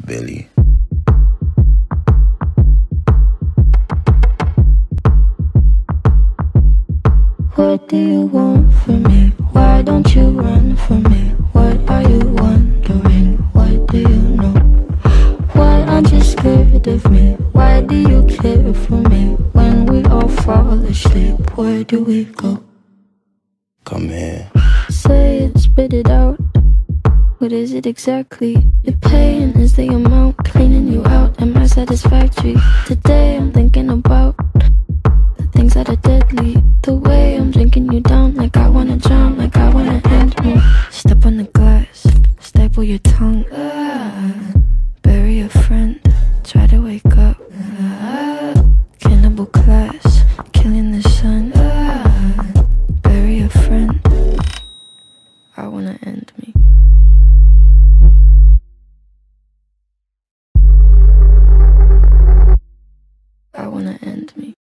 Billy. What do you want from me? Why don't you run from me? What are you wondering? What do you know? Why aren't you scared of me? Why do you care for me? When we all fall asleep, where do we go? Come here. Say it, spit it out. What is it exactly? Your pain is the amount cleaning you out. Am I satisfactory? Today I'm thinking about the things that are deadly. The way I'm drinking you down, like I wanna drown, like I wanna end me. Step on the glass, staple your tongue. Bury a friend, try to wake up. Cannibal class, killing the sun. Bury a friend, I wanna end me. I wanna